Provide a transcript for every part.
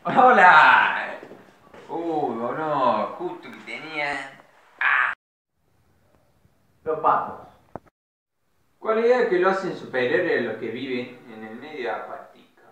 ¡Hola! Uy, boludo, justo que tenía... Los patos. Cualidades que lo hacen superiores a los que viven en el medio acuático.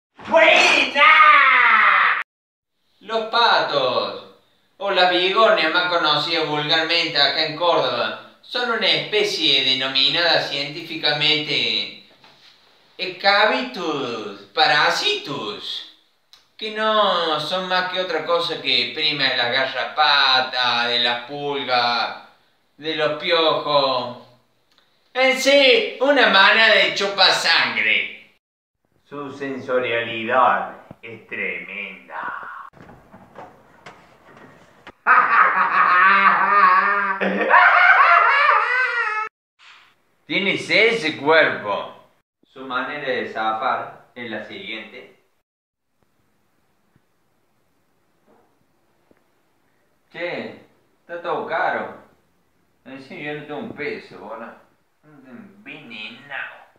¡Buena! Los patos, o las bigornias más conocidas vulgarmente acá en Córdoba, son una especie denominada científicamente Escabitus parasitus, que no son más que otra cosa que prima de las garrapatas, de las pulgas, de los piojos. En sí, una manada de chupasangre. Su sensorialidad es tremenda. Tiene ese cuerpo. Su manera de zafar es la siguiente. Che, está todo caro. Encima yo no tengo un peso, boludo. Envenenado.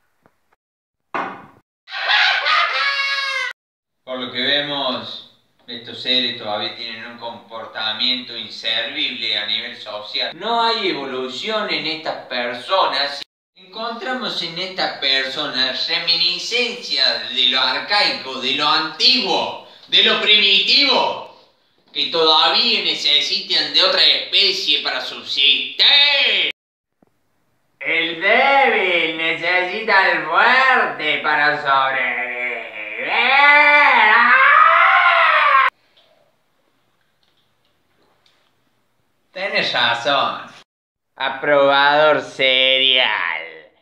Por lo que vemos, estos seres todavía tienen un comportamiento inservible a nivel social. No hay evolución en estas personas. Encontramos en estas personas reminiscencias de lo arcaico, de lo antiguo, de lo primitivo, que todavía necesitan de otra especie para subsistir. El débil necesita al fuerte para sobrevivir. Tienes razón. Aprobador serial.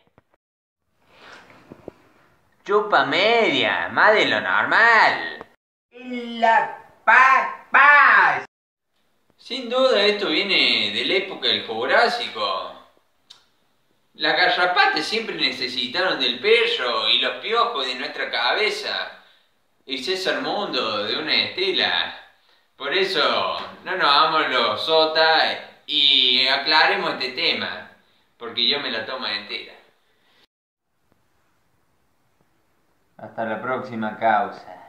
Chupa media, más de lo normal. La papas. Sin duda esto viene de la época del Jurásico. Las garrapatas siempre necesitaron del perro y los piojos de nuestra cabeza. Y César Mundo de una estela. Por eso no nos vamos los sotas y aclaremos este tema. Porque yo me la tomo entera. Hasta la próxima causa.